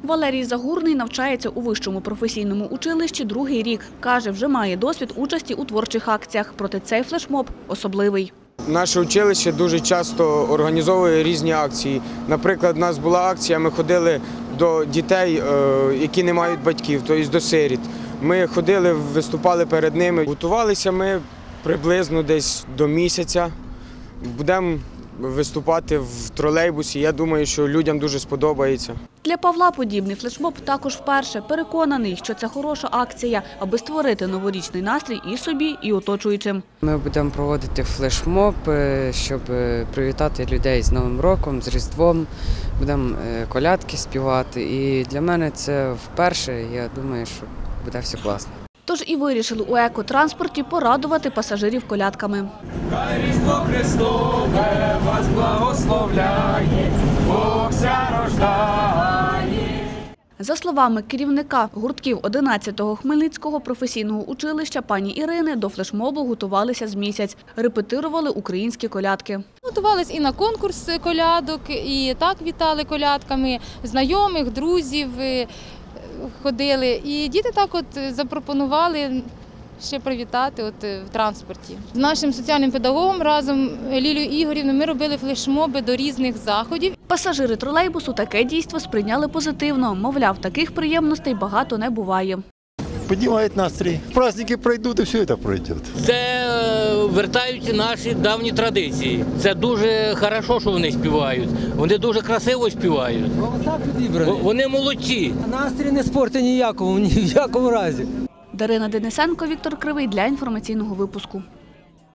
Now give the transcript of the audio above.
Валерій Загурний навчається у вищому професійному училищі другий рік. Каже, вже має досвід участі у творчих акціях, проте цей флешмоб особливий. Наше училище дуже часто організовує різні акції. Наприклад, у нас була акція, ми ходили до дітей, які не мають батьків, тобто до сиріт. Ми ходили, виступали перед ними. Готувалися ми приблизно десь до місяця. Будемо виступати в тролейбусі. Я думаю, що людям дуже сподобається. Для Павла подібний флешмоб також вперше. Переконаний, що це хороша акція, аби створити новорічний настрій і собі, і оточуючим. Ми будемо проводити флешмоб, щоб привітати людей з Новим роком, з Різдвом. Будемо колядки співати. І для мене це вперше. Я думаю, що буде все класно. Тож і вирішили у екотранспорті порадувати пасажирів колядками. Хай Різдво Христове вас благословляє, Бог ся рождає. За словами керівника гуртків 11-го Хмельницького професійного училища пані Ірини, до флешмобу готувалися з місяць. Репетирували українські колядки. Готувались і на конкурс колядок, і так вітали колядками знайомих, друзів. Ходили. І діти так от запропонували ще привітати в транспорті. З нашим соціальним педагогом разом Лілією Ігорівною ми робили флешмоби до різних заходів. Пасажири тролейбусу таке дійство сприйняли позитивно. Мовляв, таких приємностей багато не буває. Піднімають настрій. Праздники пройдуть і все це пройде. Це вертаються наші давні традиції. Це дуже добре, що вони співають. Вони дуже красиво співають. Вони молодці. Настрій не спорти ні в якому разі. Дарина Денисенко, Віктор Кривий для інформаційного випуску.